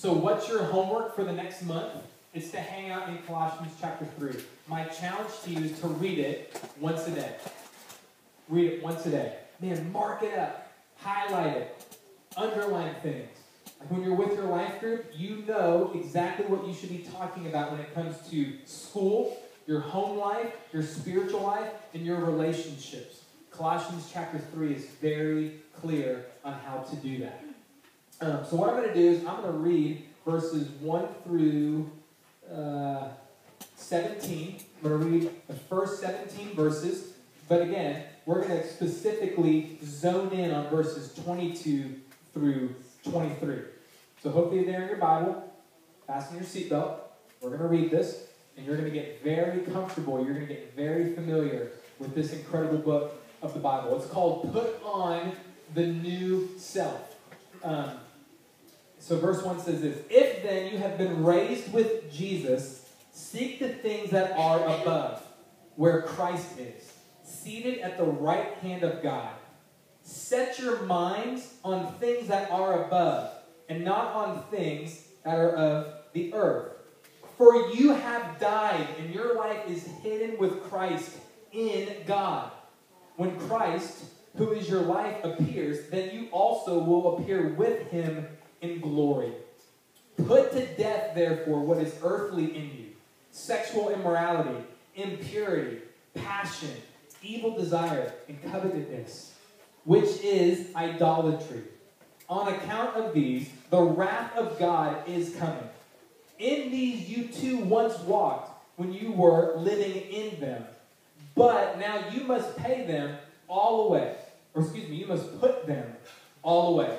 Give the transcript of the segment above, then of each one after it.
So what's your homework for the next month? It's to hang out in Colossians chapter 3. My challenge to you is to read it once a day. Read it once a day. Man, mark it up. Highlight it. Underline things. Like when you're with your life group, you know exactly what you should be talking about when it comes to school, your home life, your spiritual life, and your relationships. Colossians chapter 3 is very clear on how to do that. So what I'm going to do is I'm going to read verses 1 through 17. I'm going to read the first 17 verses. But again, we're going to specifically zone in on verses 22 through 23. So hopefully there in your Bible, fasten your seatbelt. We're going to read this, and you're going to get very comfortable. You're going to get very familiar with this incredible book of the Bible. It's called Put On the New Self. So verse 1 says this: If then you have been raised with Jesus, seek the things that are above, where Christ is, seated at the right hand of God. Set your minds on things that are above, and not on things that are of the earth. For you have died, and your life is hidden with Christ in God. When Christ, who is your life, appears, then you also will appear with him in glory. Put to death, therefore, what is earthly in you: sexual immorality, impurity, passion, evil desire, and covetousness, which is idolatry. On account of these, the wrath of God is coming. In these you too once walked when you were living in them. But now you must pay them all away. You must put them all away.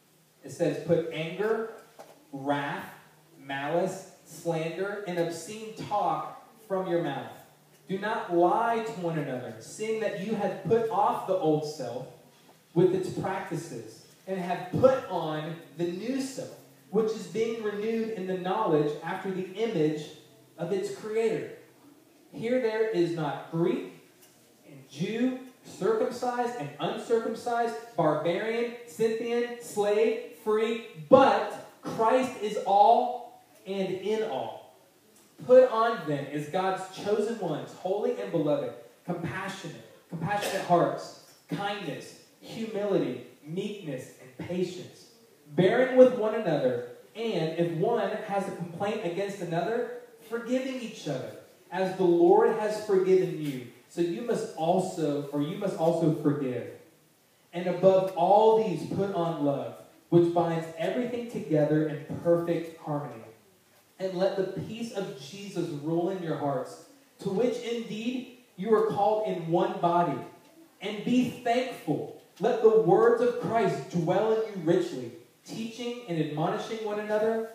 It says, put anger, wrath, malice, slander, and obscene talk from your mouth. Do not lie to one another, seeing that you have put off the old self with its practices, and have put on the new self, which is being renewed in the knowledge after the image of its creator. Here there is not Greek and Jew, circumcised and uncircumcised, barbarian, Scythian, slave, free, but Christ is all and in all. Put on then as God's chosen ones, holy and beloved, compassionate hearts, kindness, humility, meekness, and patience, bearing with one another, and if one has a complaint against another, forgiving each other, as the Lord has forgiven you. So you must also forgive. And above all these, put on love, which binds everything together in perfect harmony. And let the peace of Jesus rule in your hearts, to which indeed you are called in one body. And be thankful. Let the words of Christ dwell in you richly, teaching and admonishing one another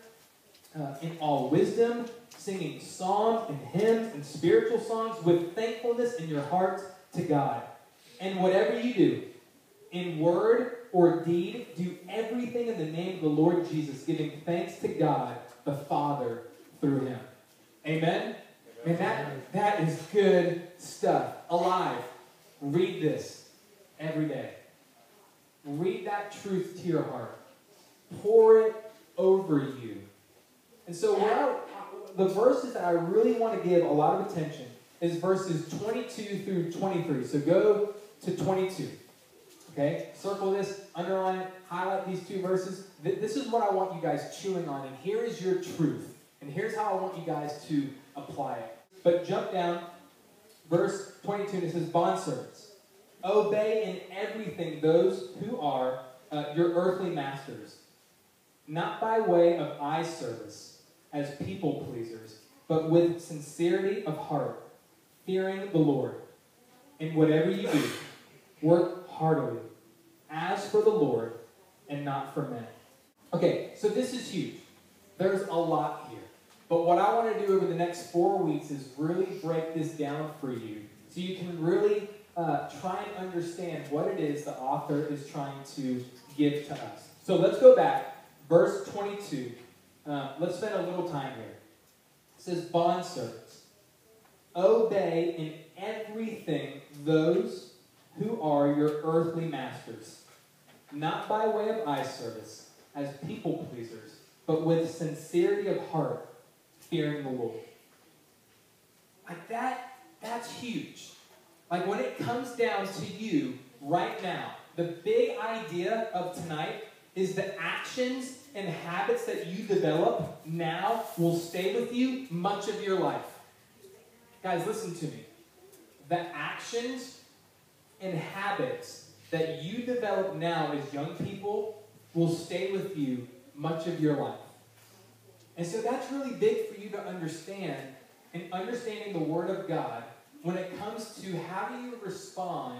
in all wisdom, singing psalms and hymns and spiritual songs with thankfulness in your hearts to God. And whatever you do, in word or deed, do everything in the name of the Lord Jesus, giving thanks to God the Father through him. Amen? And that is good stuff. Alive. Read this every day. Read that truth to your heart. Pour it over you. And so the verses that I really want to give a lot of attention is verses 22 through 23. So go to 22. Okay? Circle this, underline it, highlight these two verses. This is what I want you guys chewing on. And here is your truth. And here's how I want you guys to apply it. But jump down, verse 22, and it says, bondservants, obey in everything those who are your earthly masters, not by way of eye service as people pleasers, but with sincerity of heart, fearing the Lord. In whatever you do, work heartily, as for the Lord and not for men. Okay, so this is huge. There's a lot here. But what I want to do over the next 4 weeks is really break this down for you so you can really try and understand what it is the author is trying to give to us. So let's go back. Verse 22. Let's spend a little time here. It says, bondservants, obey in everything those who are your earthly masters, not by way of eye service as people pleasers, but with sincerity of heart, fearing the Lord. Like that's huge. Like when it comes down to you right now, the big idea of tonight is the actions and habits that you develop now will stay with you much of your life. Guys, listen to me. The actions and habits that you develop now as young people will stay with you much of your life. And so that's really big for you to understand, and understanding the Word of God when it comes to how do you respond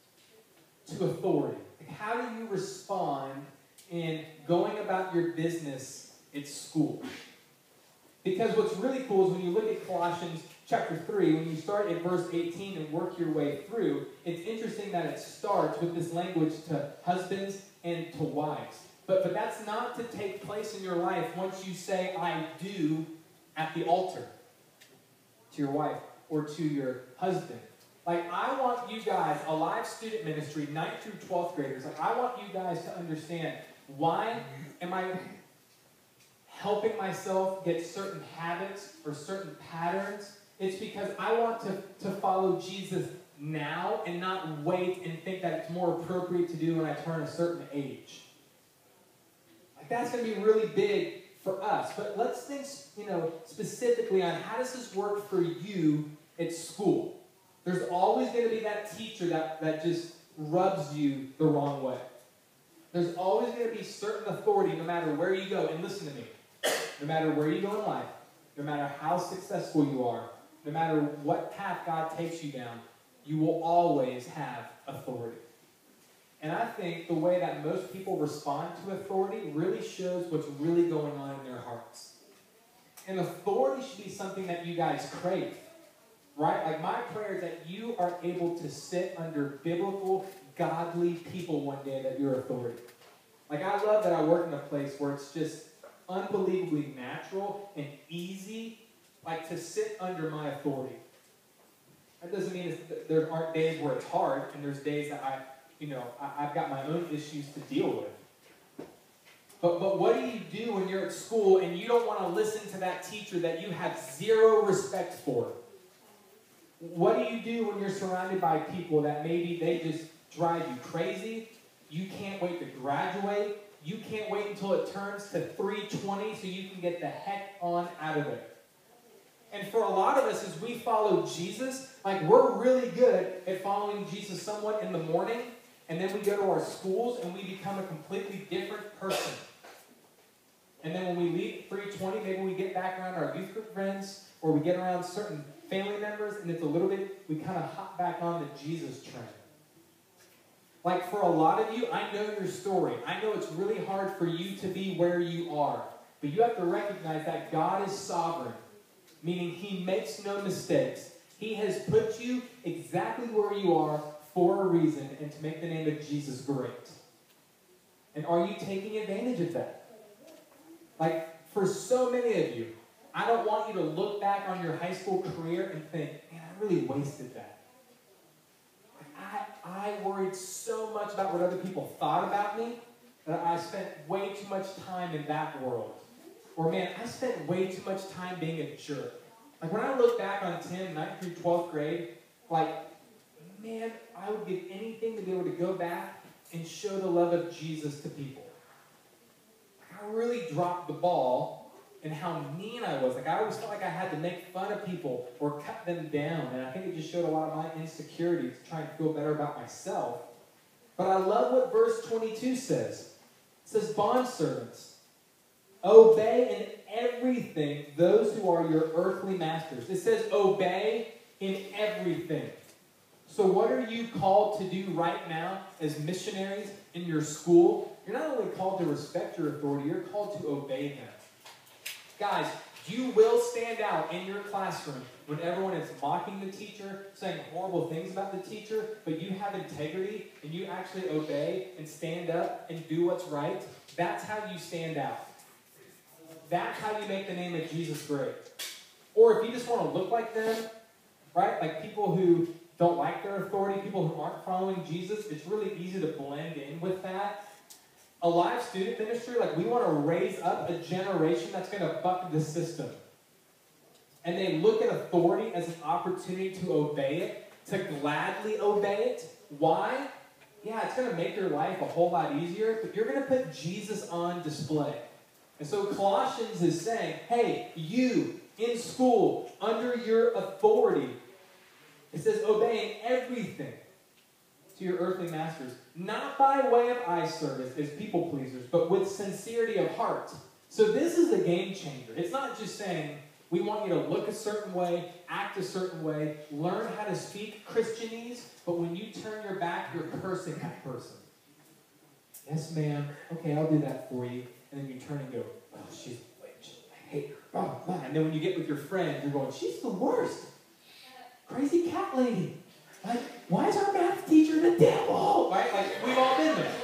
to authority. Like how do you respond in going about your business at school? Because what's really cool is when you look at Colossians chapter 3, when you start at verse 18 and work your way through, it's interesting that it starts with this language to husbands and to wives. But that's not to take place in your life once you say, I do, at the altar to your wife or to your husband. Like, I want you guys, a live student ministry, 9th through 12th graders, like, I want you guys to understand, why am I helping myself get certain habits or certain patterns? It's because I want to follow Jesus now and not wait and think that it's more appropriate to do when I turn a certain age. Like, that's going to be really big for us. But let's think, specifically on how does this work for you at school? There's always going to be that teacher that just rubs you the wrong way. There's always going to be certain authority no matter where you go. And listen to me. No matter where you go in life, no matter how successful you are, no matter what path God takes you down, you will always have authority. And I think the way that most people respond to authority really shows what's really going on in their hearts. And authority should be something that you guys crave, right? Like, my prayer is that you are able to sit under biblical, godly people one day that you're authority. Like, I love that I work in a place where it's just unbelievably natural and easy, like, to sit under my authority. That doesn't mean there aren't days where it's hard, and there's days that I've got my own issues to deal with. But what do you do when you're at school and you don't want to listen to that teacher that you have zero respect for? What do you do when you're surrounded by people that maybe they just drive you crazy? You can't wait to graduate. You can't wait until it turns to 3:20 so you can get the heck on out of there. And for a lot of us, as we follow Jesus, like, we're really good at following Jesus somewhat in the morning, and then we go to our schools and we become a completely different person. And then when we leave at 3:20, maybe we get back around our youth group friends, or we get around certain family members, and it's a little bit, we kind of hop back on the Jesus train. Like, for a lot of you, I know your story. I know it's really hard for you to be where you are. But you have to recognize that God is sovereign, meaning He makes no mistakes. He has put you exactly where you are for a reason, and to make the name of Jesus great. And are you taking advantage of that? Like, for so many of you, I don't want you to look back on your high school career and think, man, I really wasted that. I worried so much about what other people thought about me that I spent way too much time in that world. Or, man, I spent way too much time being a jerk. Like, when I look back on 9th through 12th grade, like, man, I would give anything to be able to go back and show the love of Jesus to people. I really dropped the ball in how mean I was. Like, I always felt like I had to make fun of people or cut them down. And I think it just showed a lot of my insecurities, trying to feel better about myself. But I love what verse 22 says. It says, bondservants, obey in everything those who are your earthly masters. It says obey in everything. So what are you called to do right now as missionaries in your school? You're not only called to respect your authority, you're called to obey them. Guys, you will stand out in your classroom when everyone is mocking the teacher, saying horrible things about the teacher, but you have integrity and you actually obey and stand up and do what's right. That's how you stand out. That's how you make the name of Jesus great. Or if you just want to look like them, right? Like people who don't like their authority, people who aren't following Jesus, it's really easy to blend in with that. A live student ministry, like we want to raise up a generation that's going to buck the system. And they look at authority as an opportunity to obey it, to gladly obey it. Why? Yeah, it's going to make your life a whole lot easier, but you're going to put Jesus on display. And so Colossians is saying, hey, you in school, under your authority, it says obeying everything to your earthly masters, not by way of eye service as people pleasers, but with sincerity of heart. So this is a game changer. It's not just saying, we want you to look a certain way, act a certain way, learn how to speak Christianese, but when you turn your back, you're cursing that person. Yes, ma'am. Okay, I'll do that for you. And then you turn and go, oh, she's a witch. I hate her. Oh, man. And then when you get with your friend, you're going, she's the worst. Crazy cat lady. Like, why is our math teacher the devil? Right? Like, we've all been there.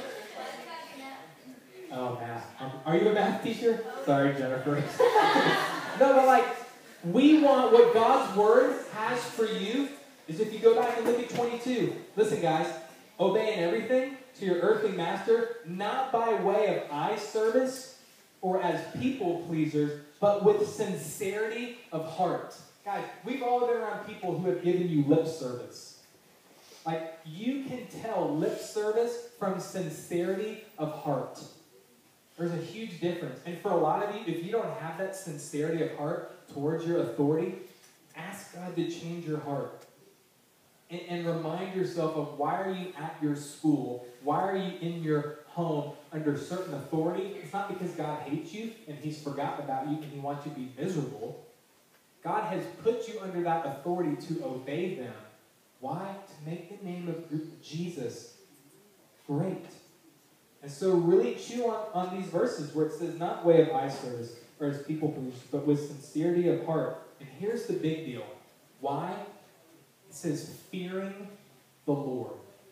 Oh, math. Are you a math teacher? Sorry, Jennifer. No, but like, we want what God's word has for you is if you go back and look at 22. Listen, guys, obeying everything to your earthly master, not by way of eye service or as people pleasers, but with sincerity of heart. Guys, we've all been around people who have given you lip service. Like, you can tell lip service from sincerity of heart. There's a huge difference. And for a lot of you, if you don't have that sincerity of heart towards your authority, ask God to change your heart. And remind yourself of why are you at your school? Why are you in your home under certain authority? It's not because God hates you and he's forgotten about you and he wants you to be miserable. God has put you under that authority to obey them. Why? To make the name of Jesus great. And so really chew on these verses where it says not way of eye service or as people please, but with sincerity of heart. And here's the big deal. Why? It says fearing the Lord.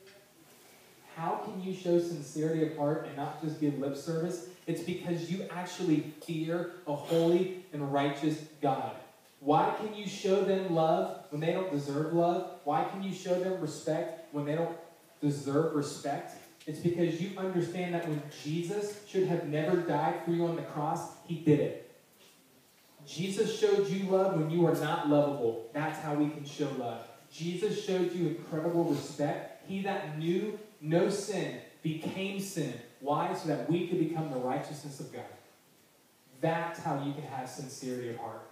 How can you show sincerity of heart and not just give lip service? It's because you actually fear a holy and righteous God. Why can you show them love when they don't deserve love? Why can you show them respect when they don't deserve respect? It's because you understand that when Jesus should have never died for you on the cross, he did it. Jesus showed you love when you were not lovable. That's how we can show love. Jesus showed you incredible respect. He that knew no sin became sin. Why? So that we could become the righteousness of God. That's how you can have sincerity of heart.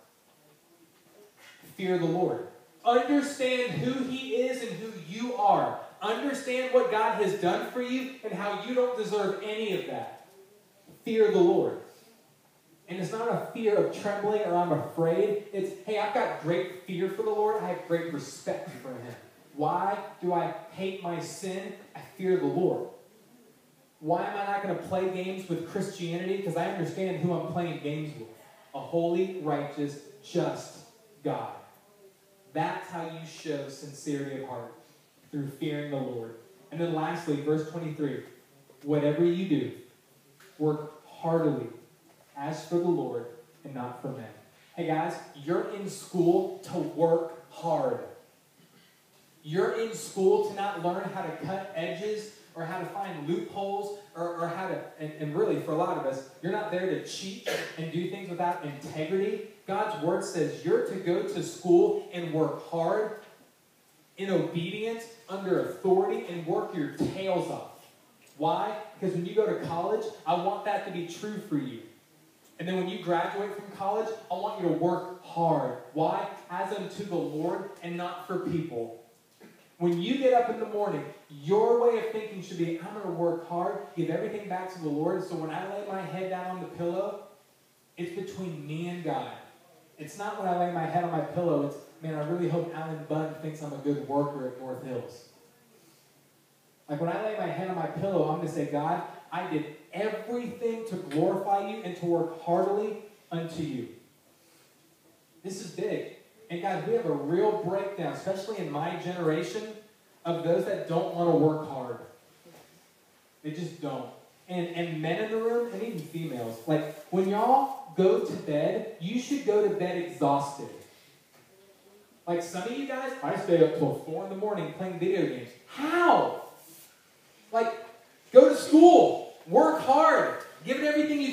Fear the Lord. Understand who he is and who you are. Understand what God has done for you and how you don't deserve any of that. Fear the Lord. And it's not a fear of trembling or I'm afraid. It's, hey, I've got great fear for the Lord. I have great respect for him. Why do I hate my sin? I fear the Lord. Why am I not going to play games with Christianity? Because I understand who I'm playing games with. A holy, righteous, just God. That's how you show sincerity of heart. Through fearing the Lord. And then lastly, verse 23. Whatever you do, work heartily as for the Lord and not for men. Hey guys, you're in school to work hard. You're in school to not learn how to cut edges or how to find loopholes or how to, and really for a lot of us, you're not there to cheat and do things without integrity. God's word says you're to go to school and work hard in obedience, under authority, and work your tails off. Why? Because when you go to college, I want that to be true for you. And then when you graduate from college, I want you to work hard. Why? As unto the Lord and not for people. When you get up in the morning, your way of thinking should be, I'm going to work hard, give everything back to the Lord, so when I lay my head down on the pillow, it's between me and God. It's not when I lay my head on my pillow, it's, man, I really hope Alan Bunn thinks I'm a good worker at North Hills. Like when I lay my head on my pillow, I'm going to say, God, I did everything to glorify you and to work heartily unto you. This is big. And guys, we have a real breakdown, especially in my generation, of those that don't want to work hard. They just don't. And men in the room, and even females, like when y'all go to bed, you should go to bed exhausted. Like some of you guys, I stay up till 4 in the morning playing video games. How? Like, go to school, work hard.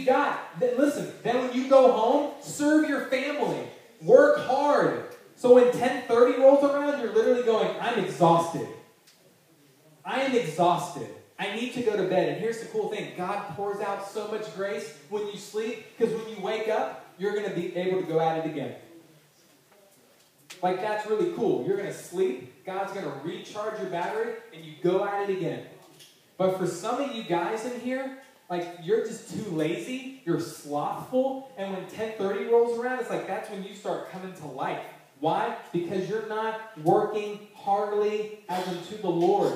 got. Then listen, then when you go home, serve your family. Work hard. So when 10:30 rolls around, you're literally going, I'm exhausted. I am exhausted. I need to go to bed. And here's the cool thing. God pours out so much grace when you sleep, because when you wake up, you're going to be able to go at it again. Like, that's really cool. You're going to sleep. God's going to recharge your battery, and you go at it again. But for some of you guys in here, like, you're just too lazy. You're slothful. And when 10:30 rolls around, it's like that's when you start coming to life. Why? Because you're not working heartily as unto the Lord.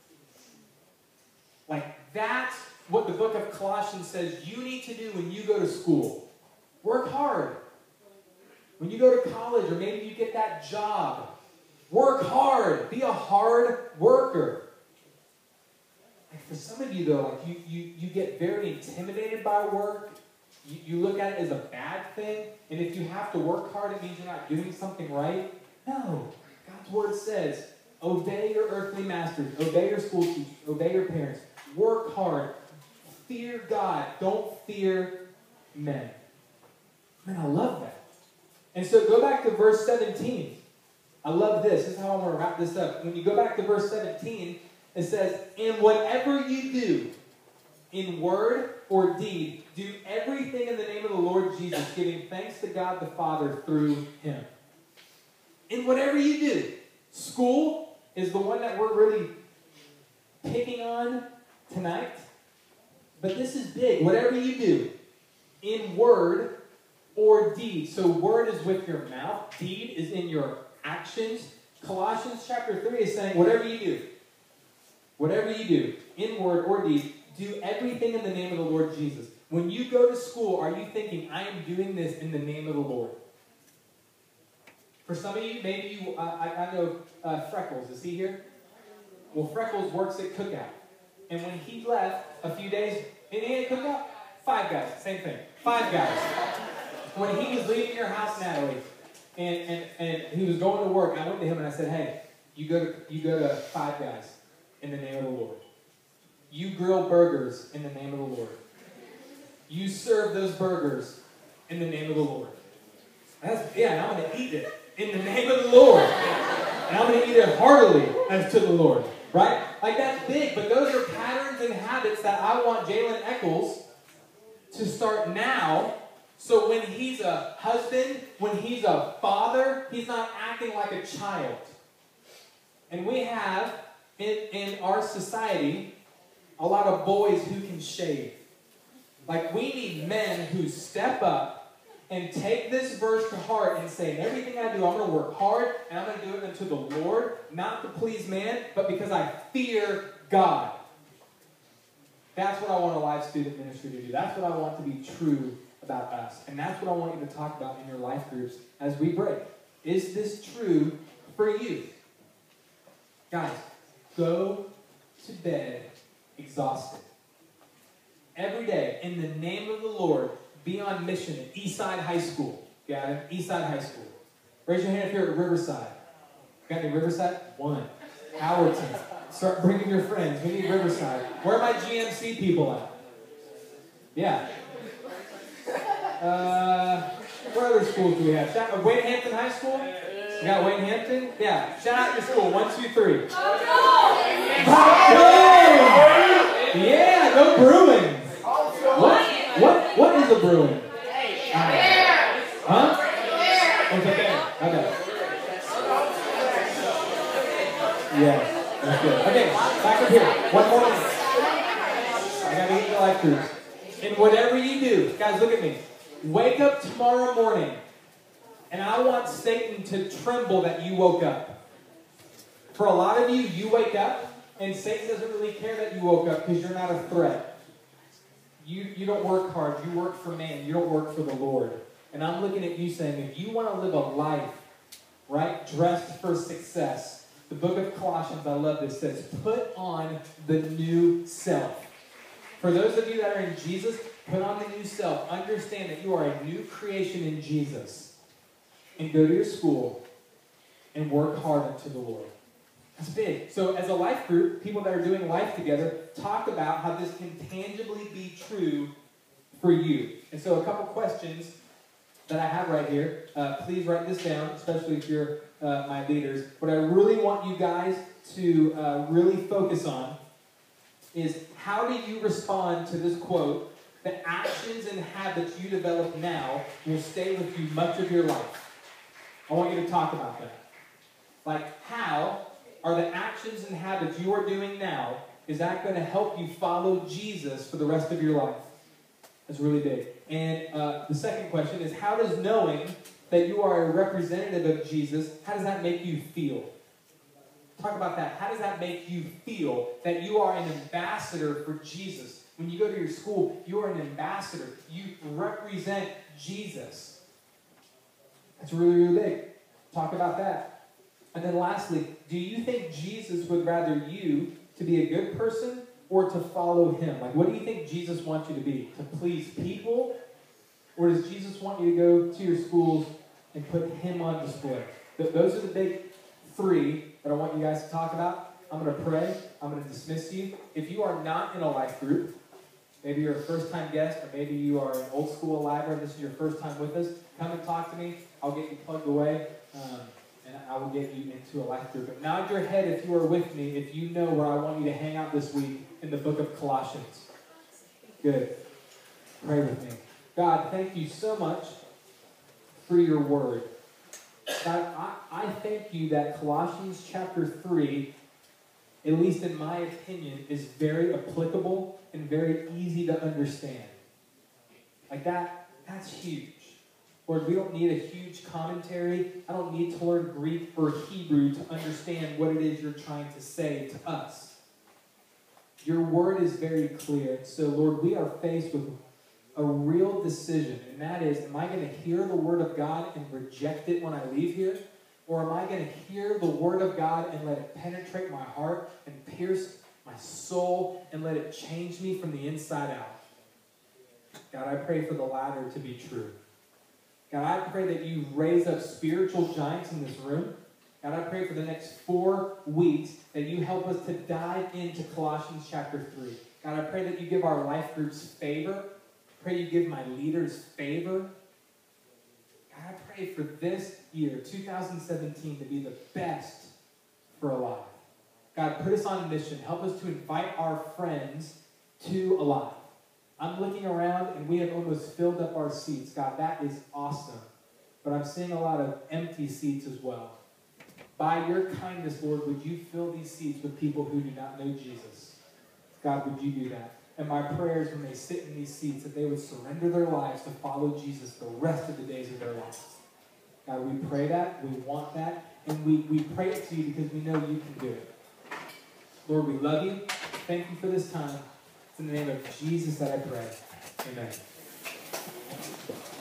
Like, that's what the book of Colossians says you need to do when you go to school. Work hard. When you go to college, or maybe you get that job, work hard. Be a hard worker. Like, for some of you, though, like you get very intimidated by work. You look at it as a bad thing. And if you have to work hard, it means you're not doing something right. No. God's word says, obey your earthly masters. Obey your school teachers. Obey your parents. Work hard. Fear God. Don't fear men. Man, I love that. And so go back to verse 17. I love this. This is how I want to wrap this up. When you go back to verse 17, it says, and whatever you do, in word or deed, do everything in the name of the Lord Jesus, giving thanks to God the Father through him. In whatever you do. School is the one that we're really picking on tonight. But this is big. Whatever you do, in word or deed. So word is with your mouth. Deed is in your actions. Colossians chapter 3 is saying, whatever you do, in word or deed, do everything in the name of the Lord Jesus. When you go to school, are you thinking, I am doing this in the name of the Lord? For some of you, maybe you, I know Freckles. Is he here? Well, Freckles works at Cookout. And when he left a few days, and he had Cookout? 5 guys, same thing. 5 guys. When he was leaving your house, Natalie, and he was going to work, I went to him and I said, hey, you go to 5 guys in the name of the Lord. You grill burgers in the name of the Lord. You serve those burgers in the name of the Lord. And I'm going to eat it in the name of the Lord. And I'm going to eat it heartily as to the Lord. Right? Like, that's big, but those are patterns and habits that I want Jalen Eccles to start now. So when he's a husband, when he's a father, he's not acting like a child. And we have, in our society, a lot of boys who can shave. Like, we need men who step up and take this verse to heart and say, in everything I do, I'm going to work hard, and I'm going to do it unto the Lord, not to please man, but because I fear God. That's what I want a life student ministry to do. That's what I want to be true about us. And that's what I want you to talk about in your life groups as we break. Is this true for you? Guys, go to bed exhausted. Every day, in the name of the Lord, be on mission at Eastside High School. Got it? Eastside High School. Raise your hand if you're at Riverside. Got any Riverside? 1. Howerton. Start bringing your friends. We need Riverside. Where are my GMC people at? Yeah. What other schools do we have? Wayne Hampton High School? We got Wayne Hampton? Yeah. Shout out your school. 1, 2, 3. Yeah, go Bruins. What is a Bruin? Huh? What's a bear? Okay. Yeah, that's good. Okay, back up here. One more minute. I gotta get the life groups. And whatever you do, guys, look at me. Wake up tomorrow morning, and I want Satan to tremble that you woke up. For a lot of you, you wake up, and Satan doesn't really care that you woke up because you're not a threat. You don't work hard. You work for man. You don't work for the Lord. And I'm looking at you saying, if you want to live a life, right, dressed for success, the book of Colossians, I love this, says, put on the new self. For those of you that are in Jesus, put on the new self. Understand that you are a new creation in Jesus. And go to your school and work hard unto the Lord. That's big. So as a life group, people that are doing life together, talk about how this can tangibly be true for you. And so a couple questions that I have right here. Please write this down, especially if you're my leaders. What I really want you guys to really focus on is, how do you respond to this quote? The actions and habits you develop now will stay with you much of your life. I want you to talk about that. Like, how are the actions and habits you are doing now, is that going to help you follow Jesus for the rest of your life? That's really big. And the second question is, how does knowing that you are a representative of Jesus, how does that make you feel? Talk about that. How does that make you feel that you are an ambassador for Jesus? When you go to your school, you are an ambassador. You represent Jesus. That's really, really big. Talk about that. And then lastly, do you think Jesus would rather you to be a good person or to follow him? Like, what do you think Jesus wants you to be? To please people? Or does Jesus want you to go to your schools and put him on display? Those are the big three that I want you guys to talk about. I'm going to pray. I'm going to dismiss you. If you are not in a life group, maybe you're a first-time guest, or maybe you are an old-school lifer and this is your first time with us, come and talk to me. I'll get you plugged away, and I will get you into a life group. But nod your head if you are with me, if you know where I want you to hang out this week in the book of Colossians. Good. Pray with me. God, thank you so much for your word. God, I thank you that Colossians chapter 3, at least in my opinion, is very applicable and very easy to understand. Like that's huge. Lord, we don't need a huge commentary. I don't need to learn Greek or Hebrew to understand what it is you're trying to say to us. Your word is very clear. So, Lord, we are faced with a real decision, and that is, am I going to hear the word of God and reject it when I leave here? Or am I going to hear the word of God and let it penetrate my heart and pierce my soul and let it change me from the inside out? God, I pray for the latter to be true. God, I pray that you raise up spiritual giants in this room. God, I pray for the next 4 weeks that you help us to dive into Colossians chapter 3. God, I pray that you give our life groups favor. Pray you give my leaders favor. God, I pray for this year, 2017, to be the best for Alive. God, put us on mission. Help us to invite our friends to Alive. I'm looking around and we have almost filled up our seats. God, that is awesome. But I'm seeing a lot of empty seats as well. By your kindness, Lord, would you fill these seats with people who do not know Jesus? God, would you do that? And my prayers when they sit in these seats, that they would surrender their lives to follow Jesus the rest of the days of their lives. God, we pray that, we want that, and we pray it to you because we know you can do it. Lord, we love you. Thank you for this time. It's in the name of Jesus that I pray. Amen.